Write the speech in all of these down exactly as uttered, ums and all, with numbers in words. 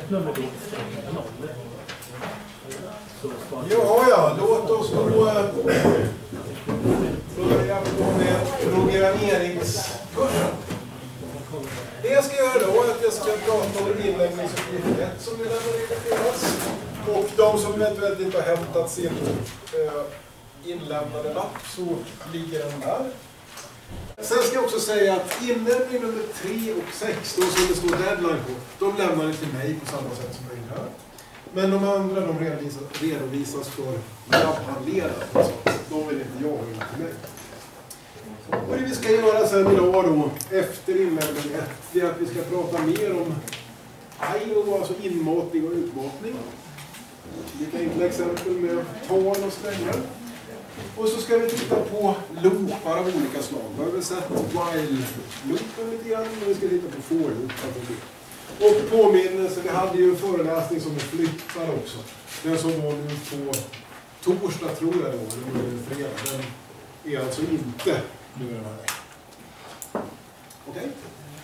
nummer då noll. Ja, ja, låt oss då börja på med programmeringskursen. Det jag ska göra då är att jag ska prata om inlämningsuppgift ett som redan har registrerats. Och de som eventuellt inte har hämtat sin eh, inlämnade lapp så ligger den där. Sen ska jag också säga att inlämning nummer tre och sex, då som det står deadline på, de lämnar det till mig på samma sätt som jag är här. Men de andra de redovisas, redovisas för labbhandledare. Alltså, de vill inte jag in till mig. Och det vi ska göra sen idag då, efter inlämning ett, det är att vi ska prata mer om I O, alltså inmatning och utmatning. Lite enkla exempel med tal och strängar. Och så ska vi titta på loopar av olika slag. Vi har väl sett while-loopen lite grann, men vi ska titta på for-loopar. Och påminnelse, vi hade ju en föreläsning som är flyttad också. Den som var nu på torsdag tror jag då, eller nu är fredag. Den är alltså inte nu den här veckan. Okej? Okay?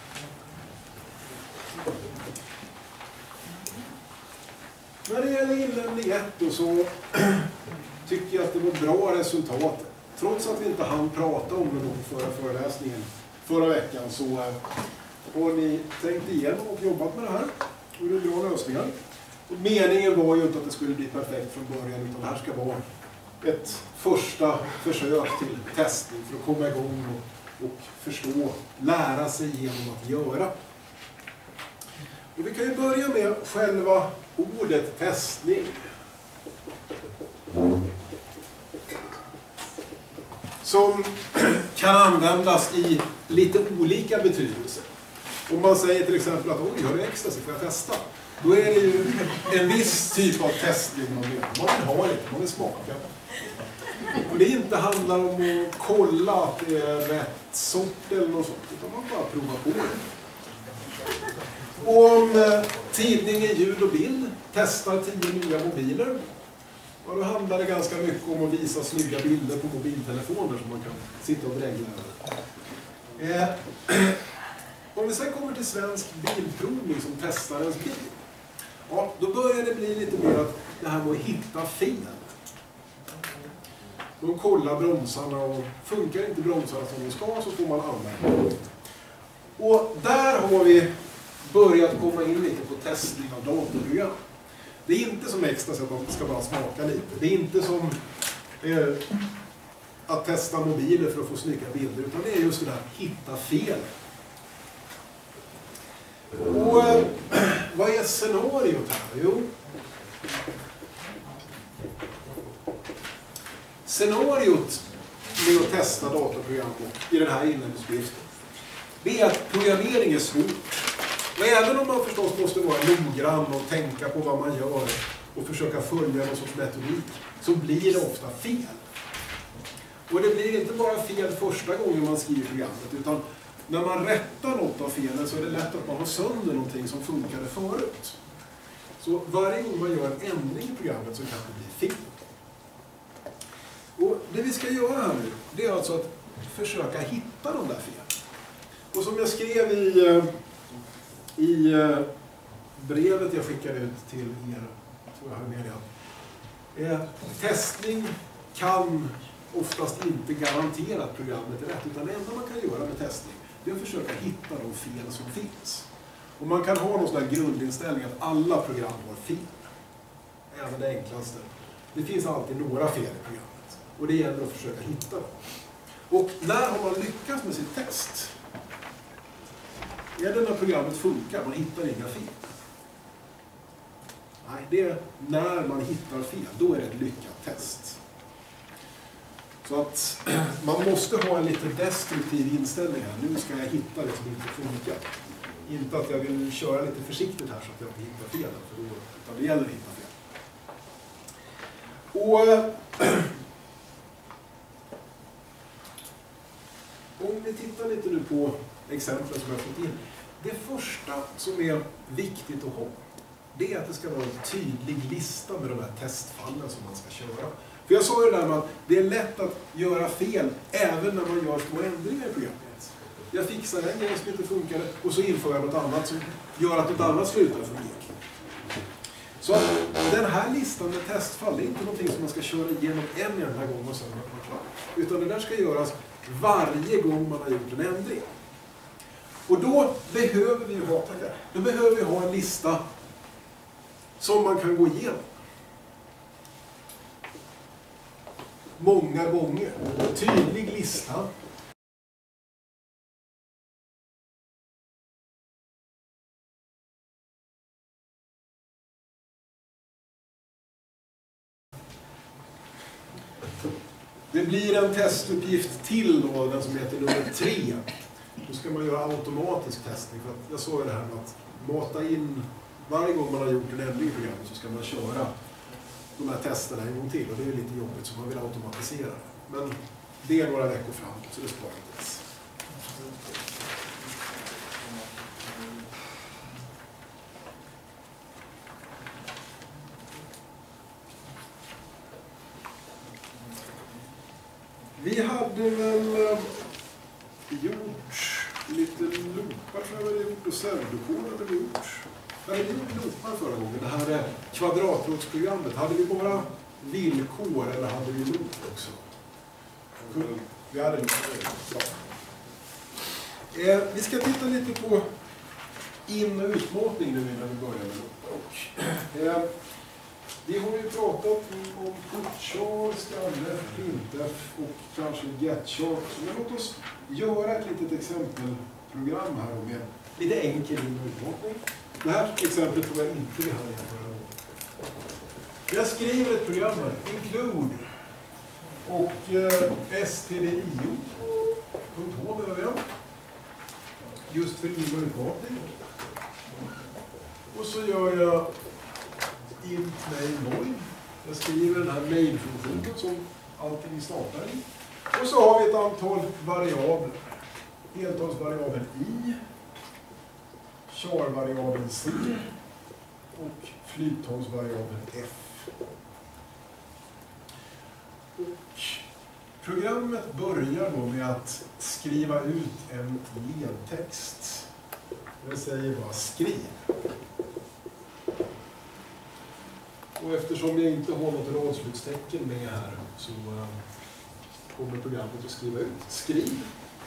När det gäller inlämning ett då så tycker jag att det var bra resultat. Trots att vi inte hann prata om det på förra föreläsningen förra veckan så har ni tänkt igenom och jobbat med det här. Och det är bra lösningar. Och meningen var ju inte att det skulle bli perfekt från början, utan det här ska vara ett första försök till testning för att komma igång och, och förstå, lära sig genom att göra. Och vi kan ju börja med själva ordet testning. Som kan användas i lite olika betydelser. Om man säger till exempel att oj, har du extra så får jag testa. Då är det ju en viss typ av testning man vill. Man vill ha lite, man vill smaka. Och det inte handlar om att kolla att det är rätt sort eller något sånt, utan man bara provar på det. Och om eh, tidningen ljud och bild testar tio nya mobiler, och då handlar det ganska mycket om att visa snygga bilder på mobiltelefoner som man kan sitta och dregla över. Eh, om vi sen kommer till Svensk Bilprovning som testar ens bil, ja, då börjar det bli lite mer att det här med att hitta fel. De kollar bromsarna och funkar inte bromsarna som de ska så får man använda dem. Och där har vi börjat komma in lite på testning av datorprogram. Det är inte som extra så att man ska bara smaka lite. Det är inte som eh, att testa mobiler för att få snygga bilder, utan det är just det där hitta fel. Och eh, vad är scenariot här? Jo, scenariot med att testa datorprogram i den här inlämningsuppgiften, det är att programmering är svårt. Men även om man förstås måste vara noggrann och tänka på vad man gör och försöka följa någon sorts metodik, så blir det ofta fel. Och det blir inte bara fel första gången man skriver programmet, utan när man rättar något av felen så är det lätt att man har sönder någonting som funkade förut. Så varje gång man gör en ändring i programmet så kan det bli fel. Och det vi ska göra här nu, det är alltså att försöka hitta de där felen. Och som jag skrev i, i brevet jag skickade ut till er, tror jag har meddelat, testning kan oftast inte garantera att programmet är rätt, utan det enda man kan göra med testning, det är att försöka hitta de fel som finns. Och man kan ha någon sån här grundinställning att alla program har fel. Även det enklaste. Det finns alltid några fel i programmet. Och det gäller att försöka hitta dem. Och när har man lyckats med sitt test? Är det när programmet funkar, man hittar inga fel? Nej, det är när man hittar fel, då är det ett lyckat test. Så att man måste ha en lite destruktiv inställning här. Nu ska jag hitta det som inte funkar. Inte att jag vill köra lite försiktigt här så att jag inte hittar fel, för då, utan det gäller att hitta fel. Och om vi tittar lite nu på exemplen som jag har fått in. Det första som är viktigt att ha, det är att det ska vara en tydlig lista med de här testfallen som man ska köra. För jag sa ju det där med att det är lätt att göra fel även när man gör små ändringar i programmet. Jag fixar en grej som inte funkade och så inför jag något annat som gör att något annat slutar fungera. Så att den här listan med testfall är inte någonting som man ska köra igenom en enda gång och sen är man klar. Utan det där ska göras varje gång man har gjort en ändring. Och då behöver vi ha, då behöver vi ha en lista som man kan gå igenom. Många gånger. En tydlig lista. Det blir en testuppgift till då, den som heter nummer tre. Då ska man göra automatisk testning. För att jag såg det här med att mata in, varje gång man har gjort en ändring i programmet så ska man köra de här testerna en gång till. Och det är lite jobbigt så man vill automatisera det. Men det är några veckor fram så det sparar inte ens. Vi hade väl gjort lite loopar tror jag vi hade gjort och pseudokod hade vi gjort. Vi hade gjort loopar förra gången. Det här kvadratrådsprogrammet. Hade vi bara villkor eller hade vi loop också? Vi hade loop. Ja. Eh, vi ska titta lite på in- och utmatning nu innan vi börjar med loopar. Och, eh, vi har ju pratat om putchar, scanf, printf och kanske getchar. Så låt oss göra ett litet exempelprogram här med lite enkel in- och utmatning. Det här exemplet tror jag inte vi hade förra gången. Jag skriver ett program här, include och eh, stdio. Punkt H behöver jag. Just för in- och utmatning. Och så gör jag int main void. Jag skriver den här main-funktionen som allting startar i. Och så har vi ett antal variabler. Heltalsvariabeln i, char-variabeln c och flyttalsvariabeln f. Och programmet börjar då med att skriva ut en ledtext. Det säger bara skriv. Och eftersom jag inte har något radslutstecken med här så uh, kommer programmet att skriva ut skriv.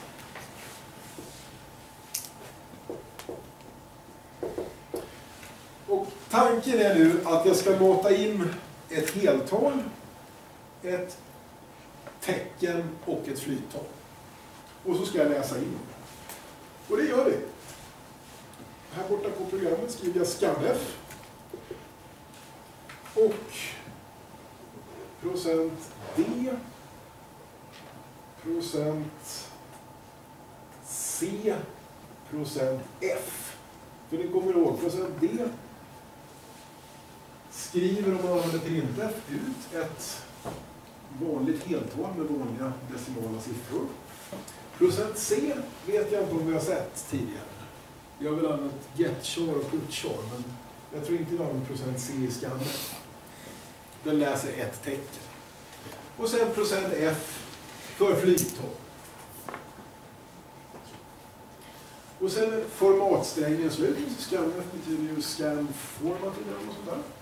Och tanken är nu att jag ska mata in ett heltal, ett tecken och ett flyttal. Och så ska jag läsa in. Och det gör vi. Här borta på programmet skriver jag scanf. Och procent D, procent C, procent F. För ni kommer ihåg, procent D skriver om man använder printf ut ett vanligt heltal med vanliga decimala siffror. Procent C vet jag inte om vi har sett tidigare. Jag har väl använt getchar och putchar, men jag tror inte jag använder procent C i scanf. Den läser ett tecken. Och sen procent F för flyttal. Och sen formatsträngen slut. Scanf betyder ju scan format och sånt där.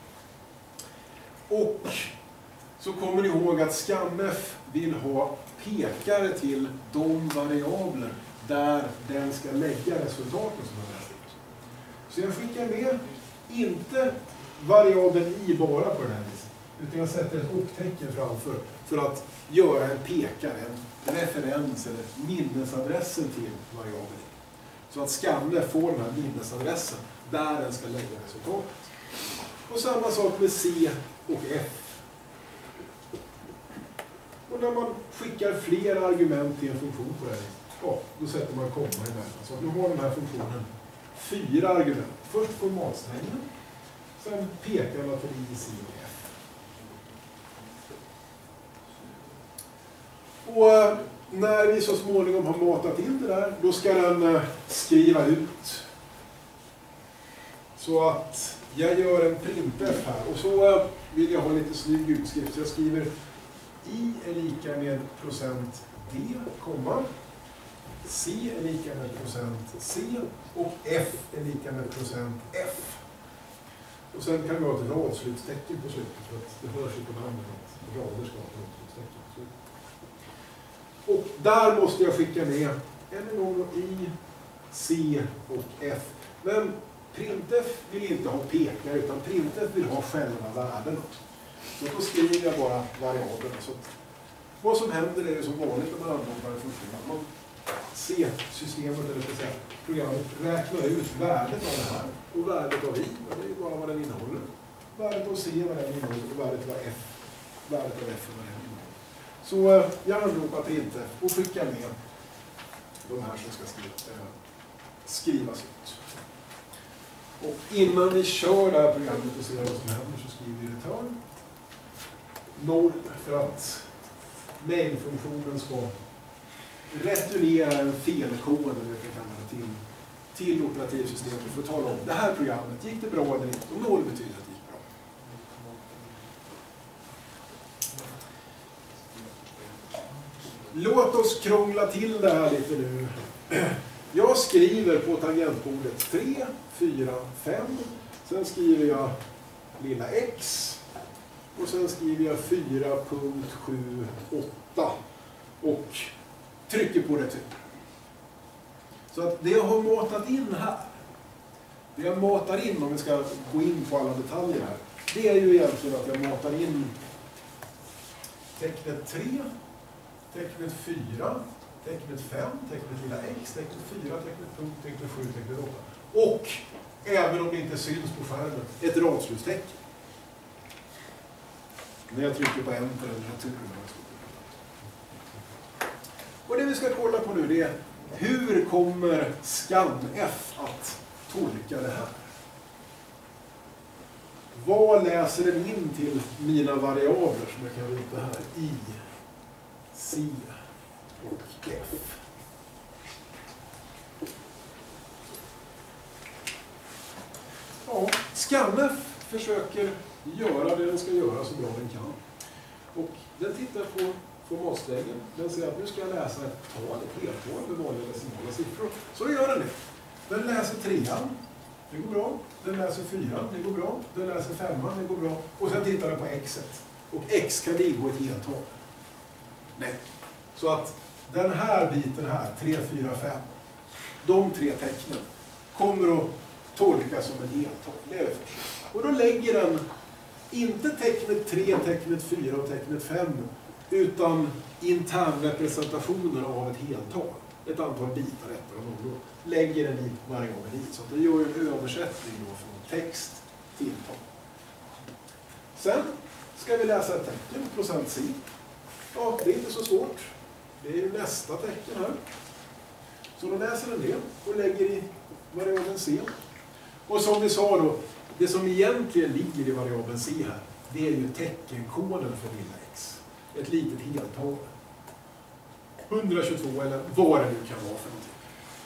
Och så kommer ni ihåg att scanf vill ha pekare till de variabler där den ska lägga resultaten som den läser. Så jag skickar med inte variabeln i bara på den här viset, utan jag sätter ett och-tecken framför för att göra en pekare, en referens eller minnesadressen till variabeln. Så att scanf får den här minnesadressen där den ska lägga resultatet. Och samma sak med C och F. Och när man skickar fler argument till en funktion på det här, ja, då sätter man komma emellan. Så att nu har den här funktionen fyra argument. Först formatsträngen, sen pekarna för I, C och F. Och när vi så småningom har matat in det där, då ska den skriva ut. Så att jag gör en printf här. Och så vill jag ha lite snygg utskrift. Så jag skriver I är lika med procent D, komma. C är lika med procent C och F är lika med procent F. Och sen kan vi ha ett radslutstecken på slutet för att det hörs ju på namnet att rader ska ha ett radslutstecken. Och där måste jag skicka med än en gång I, C och F. Men printf vill inte ha pekar utan printf vill ha själva värdena. Så då skriver jag bara variablerna. Så vad som händer är det som vanligt när man använder det funktionen. Man ser systemet eller så säga, programmet räknar ut värdet av det här. Och värdet av I, det är ju bara vad den innehåller. Värdet av C, vad den innehåller. Och värdet av F, värdet av F, vad den innehåller. Så jag anropar printf och skickar med de här som ska skriva, äh, skrivas ut. Och innan vi kör det här programmet och ser vad som händer så skriver vi return noll för att main-funktionen ska returnera en felkod eller vi kan kalla det till, till operativsystemet för att tala om det här programmet, gick det bra eller inte? Och noll betyder att det gick bra. Låt oss krångla till det här lite nu. Jag skriver på tangentbordet tre, fyra, fem. Sen skriver jag lilla x. Och sen skriver jag fyra punkt sju åtta. Och trycker på retur. Så att det jag har matat in här. Det jag matar in, om vi ska gå in på alla detaljer här. Det är ju egentligen att jag matar in tecknet tre, tecknet fyra, tecknet fem, tecknet lilla x, tecknet fyra, tecknet punkt, tecknet sju, tecknet åtta. Och, även om det inte syns på skärmen, ett radslutstecken. När jag trycker på enter eller retur. Och det vi ska kolla på nu det är hur kommer scanf att tolka det här? Vad läser den in till mina variabler som jag kan rita här? I, C och F. Ja, scanf försöker göra det den ska göra så bra den kan. Och den tittar på formatsträngen. Den säger att nu ska jag läsa ett tal, ett heltal med vanliga decimala siffror. Så gör den det. Den läser trean, det går bra. Den läser fyran, det går bra. Den läser femman, det går bra. Och sen tittar den på xet. Och x kan ingå ett heltal. Nej. Så att den här biten här, tre, fyra, fem, de tre tecknen kommer att tolkas som ett heltal. Det är det först. Och då lägger den inte tecknet tre, tecknet fyra och tecknet fem utan internrepresentationer av ett heltal. Ett antal bitar efter och då lägger den i variabeln i. Så det gör en översättning då från text till tal. Sen ska vi läsa ett tecken, procent C. Ja, det är inte så svårt. Det är ju nästa tecken här. Så då läser den det och lägger i variabeln C. Och som vi sa då, det som egentligen ligger i variabeln C här, det är ju teckenkoden för lilla x. Ett litet heltal. hundratjugotvå eller vad det nu kan vara för någonting.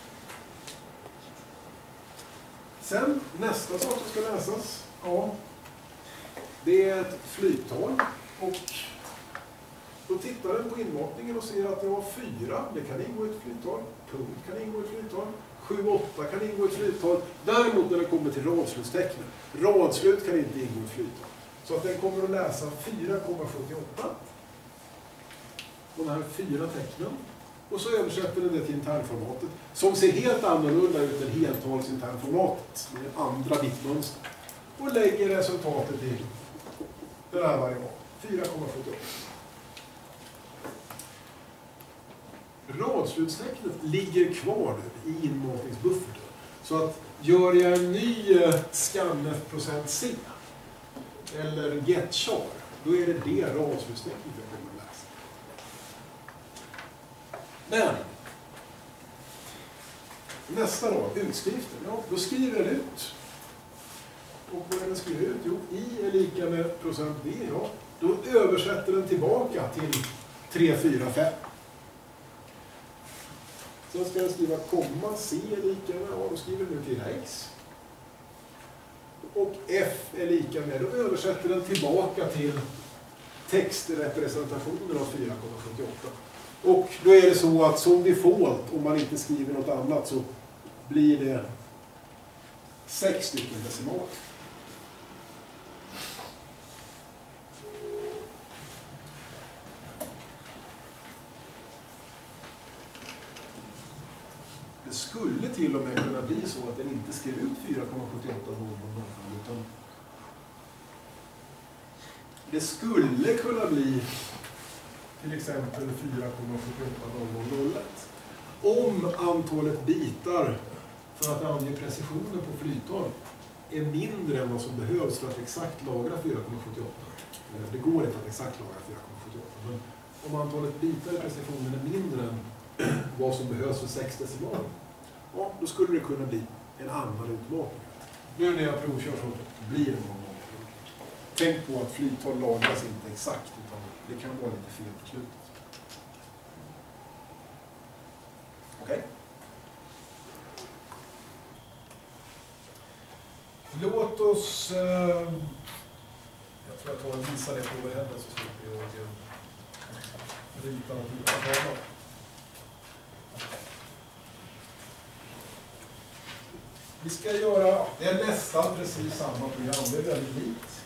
Sen nästa sak som ska läsas, ja, det är ett flyttal. Och då tittar den på inmatningen och ser att det var fyra, det kan ingå ett flyttal. Punkt kan ingå ett flyttal. sju, åtta kan ingå ett flyttal. Däremot när det kommer till radslutstecknen, radslut kan inte ingå ett flyttal. Så att den kommer att läsa fyra komma sjuttioåtta. De här fyra tecknen. Och så översätter den det till internformatet. Som ser helt annorlunda ut än heltalsinternformatet. Med andra bitmönster. Och lägger resultatet i den här variabeln. fyra komma sjuttioåtta. Radslutstecknet ligger kvar nu i inmatningsbufferten. Så att gör jag en ny scanf procent C eller getchar, då är det det radslutstecknet jag kommer att läsa. Men nästa då, utskriften. Ja, då skriver den ut. Och vad är den skriver ut? Jo, I är lika med procent D. Ja. Då översätter den tillbaka till tre, fyra, fem. Sen ska jag skriva komma, C är lika med, ja, då skriver den nu till X. Och F är lika med, då översätter den tillbaka till textrepresentationen av fyra komma sjuttioåtta. Och då är det så att som default, om man inte skriver något annat, så blir det sex stycken decimaler. till och med kunna bli så att den inte skriver ut fyra komma sjuttioåtta noll noll noll, utan det skulle kunna bli till exempel fyra komma sjuttioåtta noll noll noll ett om antalet bitar för att ange precisionen på flyttal är mindre än vad som behövs för att exakt lagra fyra komma sjuttioåtta. Det går inte att exakt lagra fyra komma sjuttioåtta, men om antalet bitar i precisionen är mindre än vad som behövs för sex decimaler, ja, då skulle det kunna bli en annan utmatning. Nu när jag provkör så blir det någon gång. Tänk på att flyttal lagras inte exakt, utan det kan vara lite fel på slutet. Okej? Okay. Låt oss... Eh, jag tror jag tar och visar det på överhänden så slipper jag rita något utan tavlan. Vi ska göra, det är nästan precis samma program, det är väldigt likt.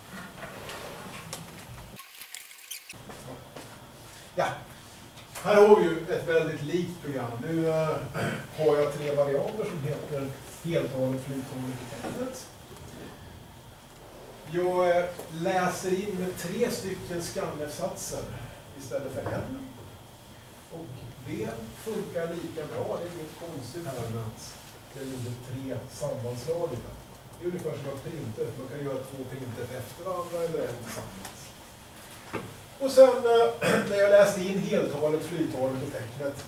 Ja, här har vi ju ett väldigt likt program. Nu äh, har jag tre variabler som heter heltalet, flyttalet och tecknet. Jag äh, läser in tre stycken scanf-satser istället för en. Och det funkar lika bra, det är inget konstigt här med att jag gjorde tre sammanslagningar. Det är ungefär som att printer. Man kan göra två printer efter varandra eller en tillsammans. Och sen när jag läste in heltalet, flyttalet och tecknet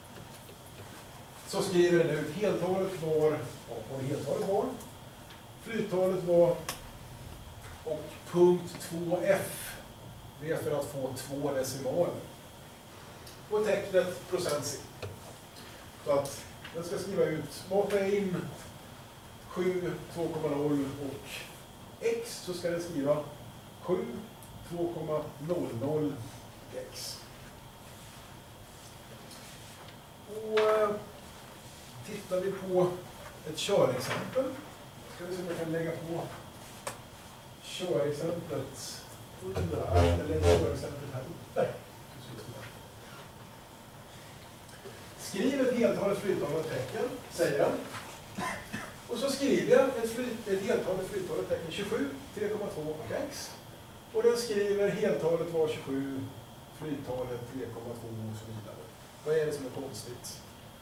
så skriver den ut heltalet var, och heltalet var, flyttalet var och punkt två f. Det är för att få två decimaler. Och tecknet procent C. Så att jag ska skriva ut, mata in sju, två komma noll och x, så ska jag skriva sju, två komma noll noll x. Och äh, tittar vi på ett körexempel, ska vi se om jag kan lägga på körexemplet under här, eller körexemplet här uppe. Skriv ett heltalet, flyttalet, tecken, säger den. Och så skriver jag ett, flyt, ett heltalet, flyttalet, tecken tjugosju, tre komma två och x. Och den skriver heltalet var tjugosju, flyttalet tre komma två och så vidare. Vad är det som är konstigt?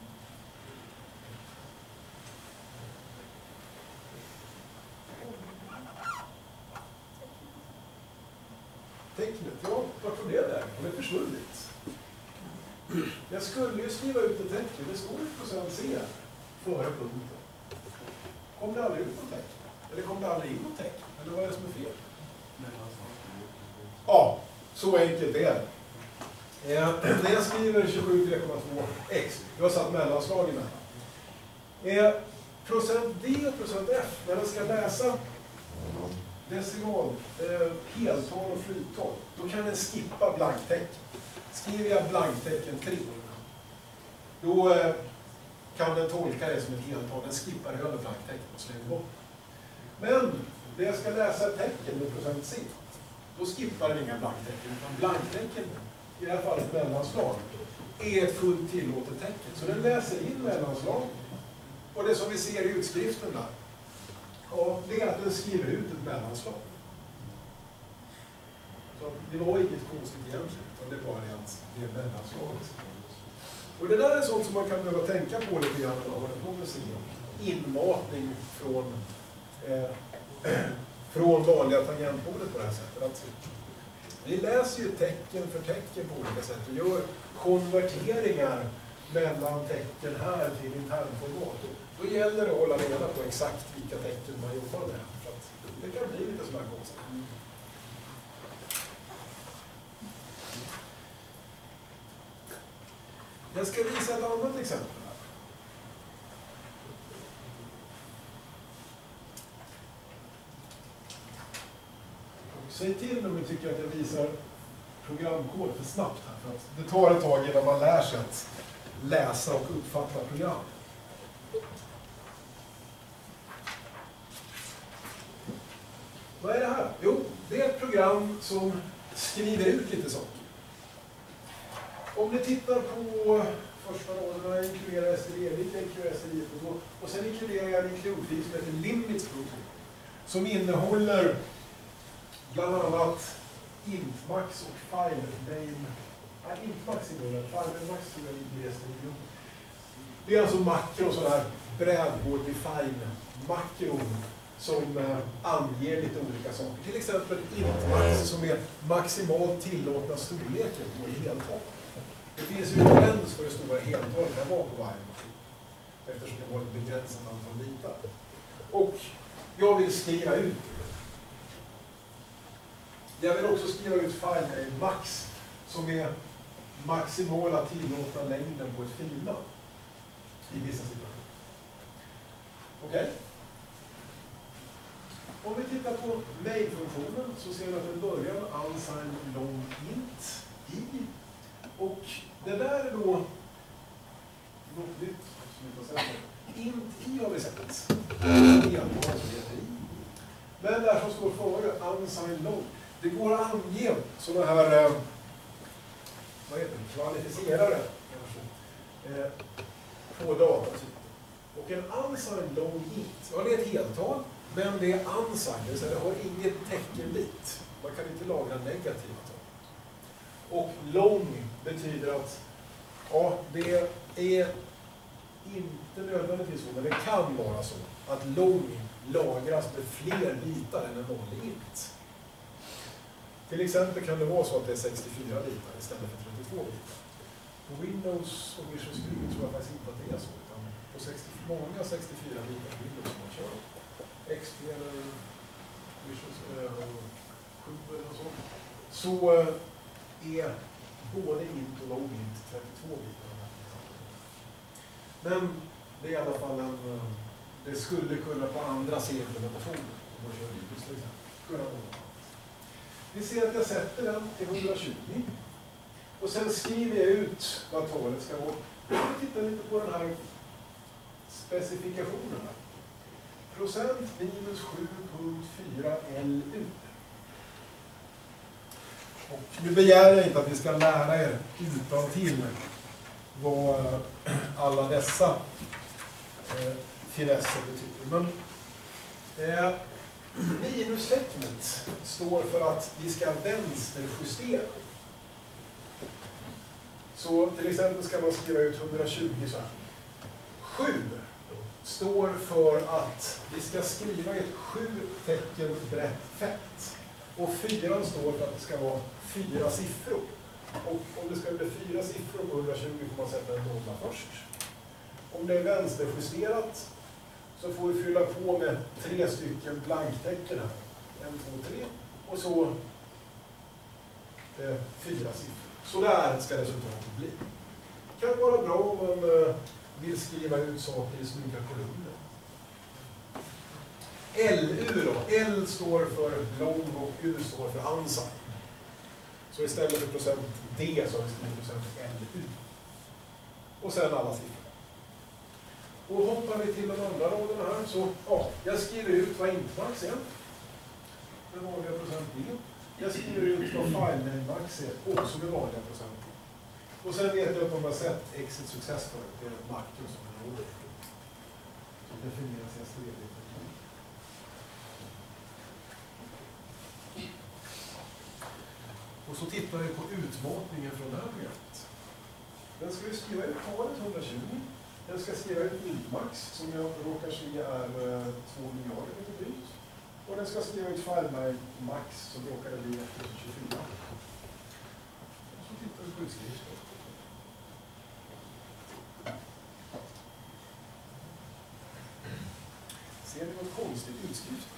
Tecknet, ja, vart var det där? Det är försvunnit. Jag skulle ju skriva ut ett tecken, det står ju procent C före punkten. Kom det aldrig ut något tecken? Eller kom det aldrig in något tecken? Eller vad är det som är fel? Ja, så enkelt är det. Eh, när jag skriver tjugosju, tre komma två x, jag har satt mellanslag emellan. Eh, procent D och procent F, när den ska läsa decimal, eh, heltal och flyttal, då kan den skippa blanktecken. Skriver jag blanktecken tre, då eh, kan den tolka det som ett heltal. Den skippar över blanktecken och slänger bort. Men när jag ska läsa ett tecken med procent C, då skippar den inga blanktecken. Utan blanktecken, i det här fallet mellanslag, är ett fullt tillåtet tecken. Så den läser in mellanslag. Och det som vi ser i utskriften där, ja, det är att den skriver ut ett mellanslag. Så det var inget konstigt egentligen, utan det är bara det att det är mellanslaget. Och det där är sånt som man kan behöva tänka på lite grann när man håller på med sin inmatning från, eh, från vanliga tangentbordet på det här sättet. Att vi läser ju tecken för tecken på olika sätt och gör konverteringar mellan tecken här till internformat. Då gäller det att hålla reda på exakt vilka tecken man jobbar med. För att det kan bli lite sådär konstigt. Jag ska visa ett annat exempel här. Säg till om du tycker att jag visar programkod för snabbt här. För att det tar ett tag innan man lär sig att läsa och uppfatta program. Vad är det här? Jo, det är ett program som skriver ut lite saker. Om ni tittar på första raderna inkluderar S T D-bit, jag inkluderar S T D I P och sen inkluderar jag en include-fil som heter limit program. Som innehåller bland annat intmax och file name. Nej, intmax i början, file max tror jag ligger i S T D I. Det är alltså makro och sådana här brädgård define makron som eh, anger lite olika saker. Till exempel intmax som är maximalt tillåtna storleken på ett heltal. Det finns ju en gräns för det stora heltalet kan vara på varje maskin. Eftersom det har ett begränsat antal bitar. Och jag vill skriva ut det. Jag vill också skriva ut file max som är maximala tillåtna längden på ett filnamn. I vissa situationer. Okej? Okay. Om vi tittar på main-funktionen så ser vi att den börjar med unsigned long int i. Och det där är då något nytt som vi får säga. Int i har vi sett. Men där som står före unsigned long. Det går att ange sådana här eh, vad heter det? Kvalificerare eh, på datatypen. Och en unsigned long int, ja det är ett heltal. Men det är unsigned, det vill säga det har inget teckenbit. Man kan inte lagra negativa tal. Och long betyder att ja, det är inte nödvändigtvis så, men det kan vara så att long lagras med fler bitar än en vanlig int. Till exempel kan det vara så att det är sextiofyra bitar istället för trettiotvå bitar. På Windows och Visual Studio tror jag faktiskt inte att det är så, utan på sextio, många sextiofyra bitar på Windows som man kör. X P eller Visual sju eller så, så är både int och long int trettiotvå bitar. Men det är i alla fall en, det skulle kunna på andra C-implementationer, om man kör Linux till exempel. Vi ser att jag sätter den till hundratjugo och sen skriver jag ut vad talet ska vara. Jag tittar lite på den här specifikationen. Procent minus sju punkt fyra L U. Och nu begär jag inte att ni ska lära er utan till vad alla dessa eh, finesser betyder. Men eh, minustecknet står för att vi ska vänsterjustera. Så till exempel ska man skriva ut hundratjugo så här. sju står för att vi ska skriva ett sju tecken brett fält. Och fyran står för att det ska vara fyra siffror. Och om det ska bli fyra siffror på hundratjugo får man sätta en nolla först. Om det är vänsterjusterat så får vi fylla på med tre stycken blanktecken här. En, två, tre. Och så eh, fyra siffror. Så där ska resultatet bli. Det kan vara bra om man eh, vill skriva ut saker i snygga kolumner. L U då. L står för long och U står för unsigned. Så istället för procent D så har vi skrivit procent L U. Och sen alla siffror. Och hoppar vi till de andra raderna här så, ja, jag skriver ut vad intmax är. Med vanliga procent D. Jag skriver ut vad file-name-max är, också med vanliga procent D. Och sen vet jag att de har sett exit success för det är ett makro som är roligt. Så definieras jag stredigt. Och så tittar vi på utmatningen från det här programmet. Den ska vi skriva ut talet hundratjugo. Den ska skriva ut intmax som jag råkar se är två miljarder lite drygt. Och den ska skriva ut file-max som råkar bli tjugofyra. Och så tittar vi på utskrivningen. Ser ni något konstigt utskrift?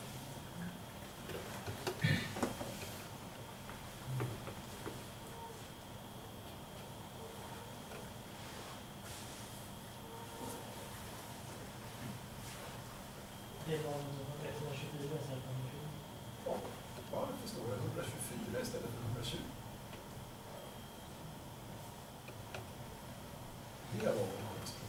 Det var etthundratjugofyra istället för hundratjugo. Ja, varför står det etthundratjugofyra istället för hundratjugo? Det var väl konstigt.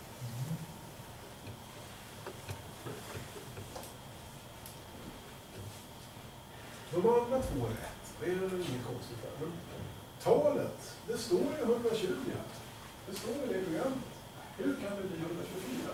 De andra två är rätt. Det är väl inget konstigt där. Men talet, det står ju hundratjugo här. Det står i det programmet. Hur kan det bli etthundratjugofyra?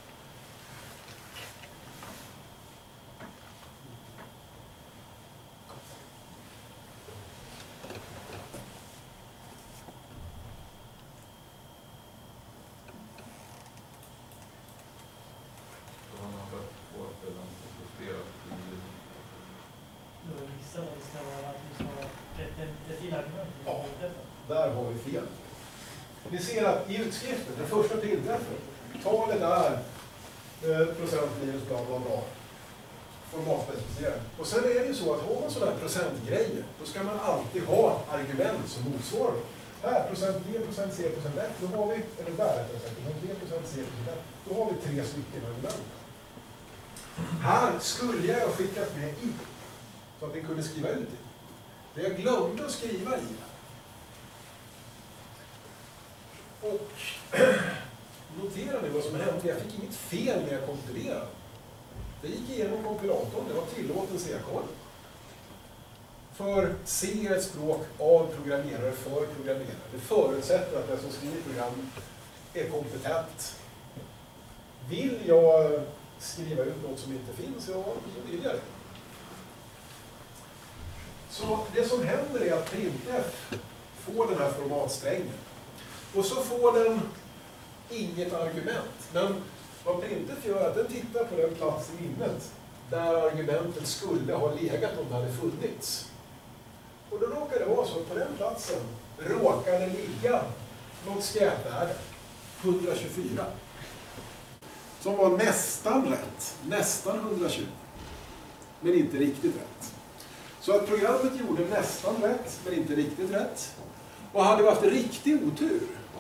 Ja, där har vi fel. Ni ser att i utskriften, den första tillträffen, talet är eh, procent minus bla bla bla. Formatspecificerat. Och sen är det ju så att har man sådana här procentgrejer, då ska man alltid ha argument som motsvarar. Här, procent B, procent C, procent ett, då har vi, eller där, procent B, procent C, procent ett, då har vi tre stycken argument. Här skulle jag ha skickat med i, så att ni kunde skriva ut det. Det jag glömde att skriva i. Och notera nu vad som hände. Jag fick inget fel när jag kompilerade. Det gick igenom kompilatorn. Det var tillåten C-koll. För C är ett språk av programmerare för programmerare. Det förutsätter att den som skriver program är kompetent. Vill jag skriva ut något som inte finns, ja, så vill jag det. Så det som händer är att printf får den här formatsträngen. Och så får den inget argument. Men vad printf gör är att den tittar på den plats i minnet där argumentet skulle ha legat om det hade funnits. Och då råkar det vara så att på den platsen råkar det ligga något skräpvärde, etthundratjugofyra. Som var nästan rätt, nästan etthundratjugo. Men inte riktigt rätt. Så att programmet gjorde nästan rätt, men inte riktigt rätt. Och hade vi haft riktig otur,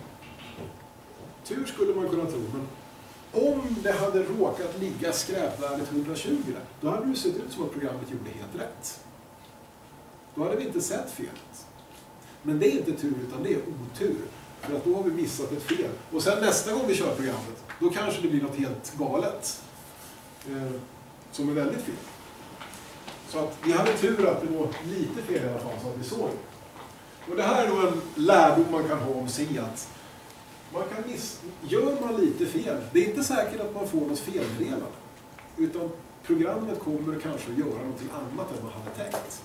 tur skulle man kunna tro, men om det hade råkat ligga skräpvärdet etthundratjugo, då hade det sett ut som att programmet gjorde helt rätt. Då hade vi inte sett felet. Men det är inte tur, utan det är otur. För att då har vi missat ett fel. Och sen nästa gång vi kör programmet, då kanske det blir något helt galet. Eh, som är väldigt fel. Så att vi hade tur att det var lite fel i alla fall, så att vi såg det. Och det här är då en lärdom man kan ha om C. Att man kan miss... Gör man lite fel, det är inte säkert att man får något felmeddelande. Utan programmet kommer kanske att göra något annat än man hade tänkt.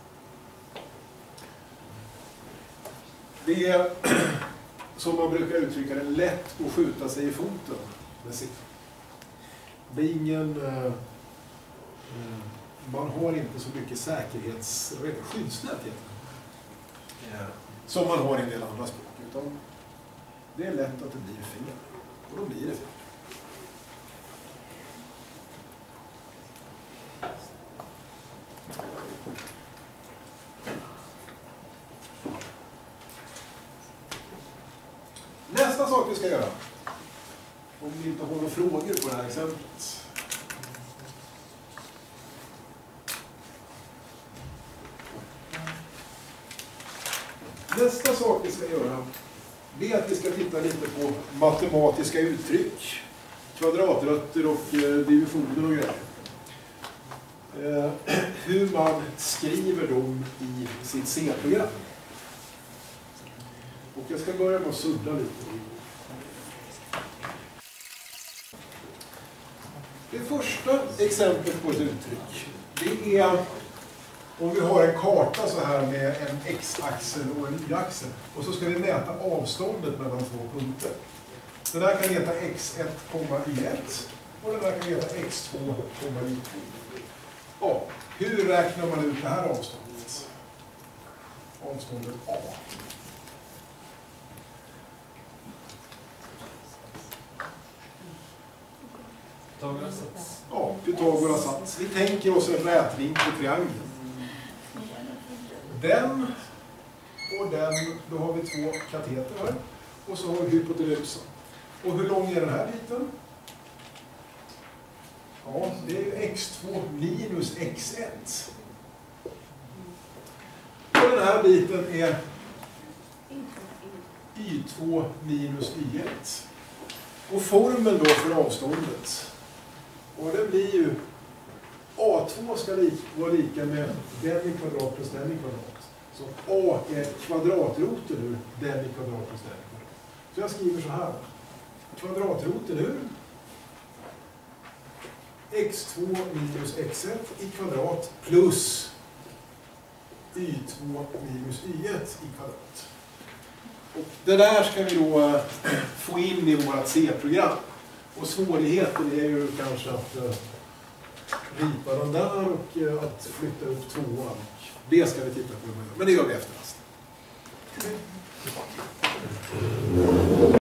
Det är, som man brukar uttrycka det, lätt att skjuta sig i foten med C. Det är ingen... Uh, uh, man har inte så mycket säkerhets... Jag vet inte, skyddsnät egentligen. Yeah. Som man har i en del andra språk. Utan det är lätt att det blir fel. Och då blir det fel. Nästa sak vi ska göra, om ni inte har några frågor på det här exemplet. Nästa sak vi ska göra, det är att vi ska titta lite på matematiska uttryck, kvadratrötter och eh, divisioner och grejer. Eh, hur man skriver dem i sitt C-program. Och jag ska börja med att suddla lite. Det första exemplet på ett uttryck, det är om vi har en karta så här med en x-axel och en y-axel. Och så ska vi mäta avståndet mellan två punkter. Den här kan heta x ett, y ett och den här kan heta x två, y två. Ja, hur räknar man ut det här avståndet? Avståndet A. Pythagoras sats. Ja, Pythagoras sats. Vi tänker oss en rätvinklig triangel. Den och den, då har vi två kateter här. Och så har vi hypotenusan. Och hur lång är den här biten? Ja, det är x två minus x ett. Och den här biten är y två minus y ett. Och formeln då för avståndet. Och det blir ju A två ska vara lika med den i kvadrat plus den i kvadrat. Så A är kvadratroten ur den i kvadrat plus den i kvadrat. Så jag skriver så här. Kvadratroten ur x två minus x ett i kvadrat plus y två minus y ett i kvadrat. Och det där ska vi då få in i vårt C-program. Och svårigheten är ju kanske att uh, ripa den där och uh, att flytta upp tvåan. Det ska vi titta på. Men det gör vi efter nästa.